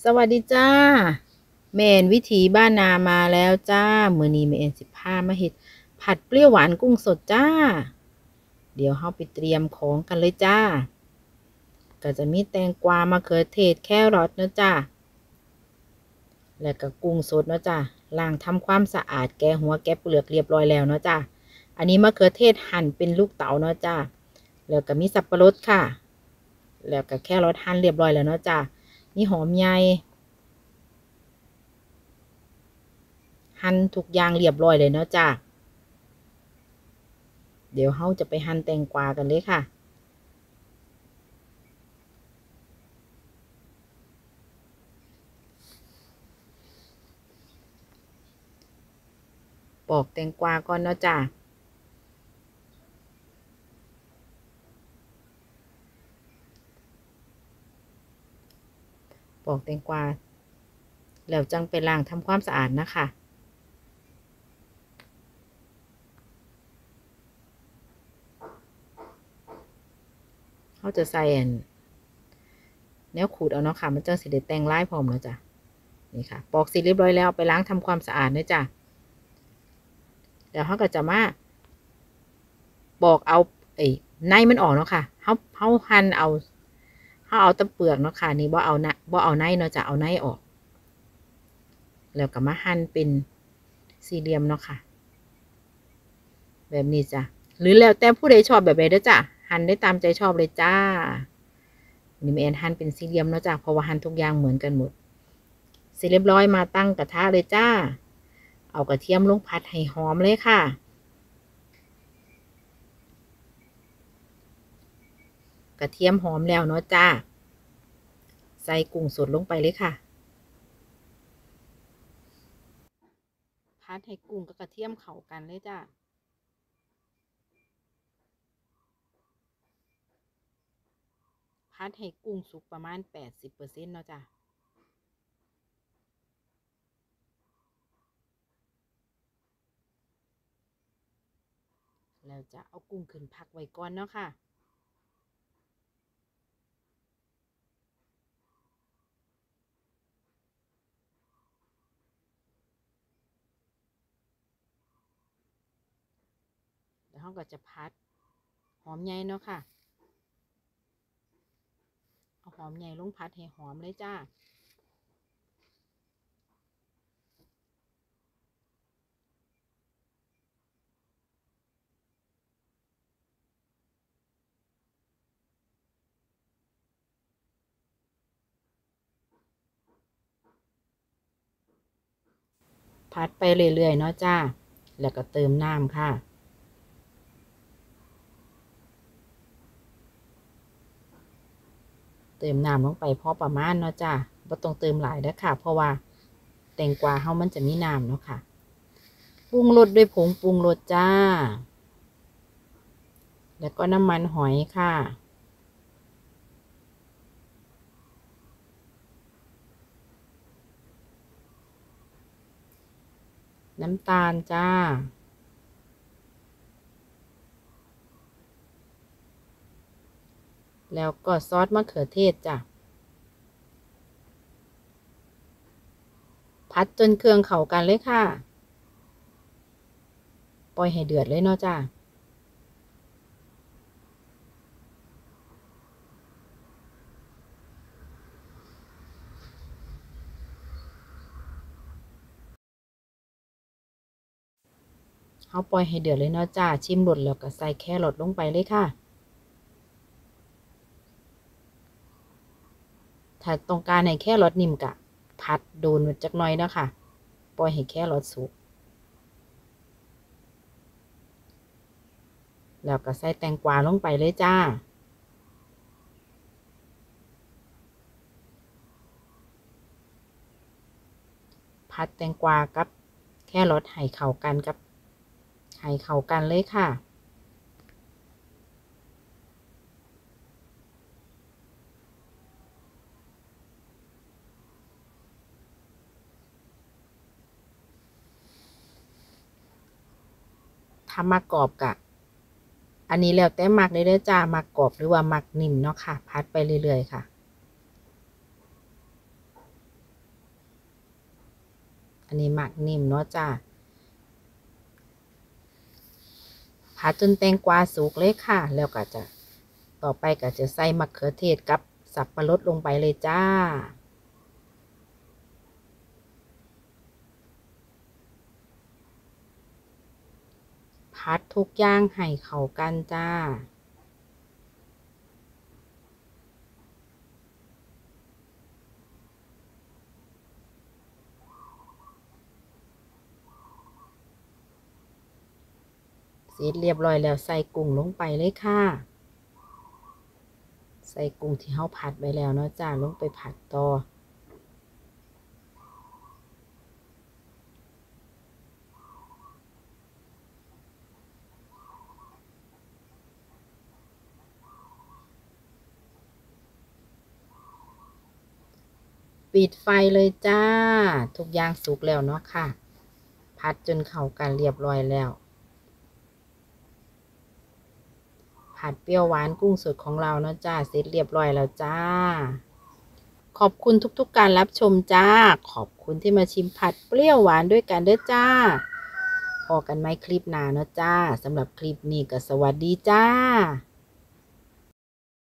สวัสดีจ้าแม่นวิถีบ้านนามาแล้วจ้ามื้อนี้แม่นสิพามาเฮ็ดผัดเปรี้ยวหวานกุ้งสดจ้าเดี๋ยวเฮาไปเตรียมของกันเลยจ้าก็จะมีแตงกวามะเขือเทศแครอทเนาะจ้าแล้วก็กุ้งสดเนาะจ้าล้างทำความสะอาดแกะหัวแกะเปลือกเรียบร้อยแล้วเนาะจ้าอันนี้มะเขือเทศหั่นเป็นลูกเต๋าเนาะจ้าแล้วก็มีสับปะรดค่ะแล้วก็แครอทหั่นเรียบร้อยแล้วเนาะจ้ามีหอมใหญ่หั่นทุกอย่างเรียบร้อยเลยเนาะจ้าเดี๋ยวเราจะไปหั่นแตงกวากันเลยค่ะปอกแตงกวาก่อนเนาะจ้าปอกแตงกวาแล้วจังไปล้างทำความสะอาดนะคะเขาจะใส่แนวขูดเอาเนาะค่ะมันจังสิได้แต่งลายพร้อมเนาะจ้ะนี่ค่ะปอกเสร็จเรียบร้อยแล้วไปล้างทำความสะอาดเนาะจ้ะเดี๋ยวเขาก็จะมาปอกเอาในมันออกเนาะค่ะเขาหั่นเอาเขาเอาตะเปลือกเนาะค่ะนี่บ่เอาในเนาะจ้ะเอาในออกแล้วก็มาหั่นเป็นสี่เหลี่ยมเนาะค่ะแบบนี้จ้ะหรือแล้วแต่ผู้ใดชอบแบบใดเด้อจ้ะหั่นได้ตามใจชอบเลยจ้านี่แม่นหั่นเป็นสี่เหลี่ยมเนาะจ้ะเพราะว่าหั่นทุกอย่างเหมือนกันหมดเสร็จเรียบร้อยมาตั้งกระทะเลยจ้าเอากระเทียมลงผัดให้หอมเลยค่ะกระเทียมหอมแล้วเนาะจ้าใส่กุ้งสดลงไปเลยค่ะผัดให้กุ้งกับกระเทียมเข้ากันเลยจ้าผัดให้กุ้งสุกประมาณ80%เนาะจ้าแล้วจะเอากุ้งขึ้นพักไว้ก่อนเนาะค่ะแล้วเราก็จะพัดหอมใหญ่เนาะค่ะเอาหอมใหญ่ลงผัดให้หอมเลยจ้าผัดไปเรื่อยๆเนาะจ้าแล้วก็เติมน้ำค่ะเติมน้ำลงไปพอประมาณเนาะจ้าบ่ต้องเติมหลายเด้อค่ะเพราะว่าแตงกวาเฮามันจะมีน้ำเนาะค่ะปรุงรสด้วยผงปรุงรสจ้าแล้วก็น้ำมันหอยค่ะน้ำตาลจ้าแล้วก็ซอสมะเขือเทศจ้ะผัดจนเครื่องเข้ากันเลยค่ะปล่อยให้เดือดเลยเนาะจ้าเขาปล่อยให้เดือดเลยเนาะจ้าชิมรสแล้วก็ใส่แครอทลงไปเลยค่ะถ้าต้องการให้แครอทนิ่มกะผัดโดนจักหน่อยเนาะค่ะปล่อยให้แครอทสุกแล้วก็ใส่แตงกวาลงไปเลยจ้าผัดแตงกวากับแครอทให้เข้ากันเลยค่ะถ้ามักกรอบกะอันนี้แล้วแต่มักเลยเด้อจ้ามักกรอบหรือว่ามักนิ่มเนาะค่ะผัดไปเรื่อยๆค่ะอันนี้หมักนิ่มเนาะจ้าผัดจนแตงกวาสุกเลยค่ะแล้วก็จะต่อไปก็จะใส่มะเขือเทศกับสับปะรดลงไปเลยจ้าผัดทุกอย่างให้เข้ากันจ้าเสร็จเรียบร้อยแล้วใส่กุ้งลงไปเลยค่ะใส่กุ้งที่เราผัดไว้แล้วเนาะจ้าลงไปผัดต่อปิดไฟเลยจ้าทุกอย่างสุกแล้วเนาะค่ะผัดจนเข้ากันเรียบร้อยแล้วผัดเปรี้ยวหวานกุ้งสดของเราเนาะจ้าเสร็จเรียบร้อยแล้วจ้าขอบคุณทุกๆการรับชมจ้าขอบคุณที่มาชิมผัดเปรี้ยวหวานด้วยกันเด้อจ้าพอกันไหมคลิปหน้าเนาะจ้าสำหรับคลิปนี้ก็สวัสดีจ้า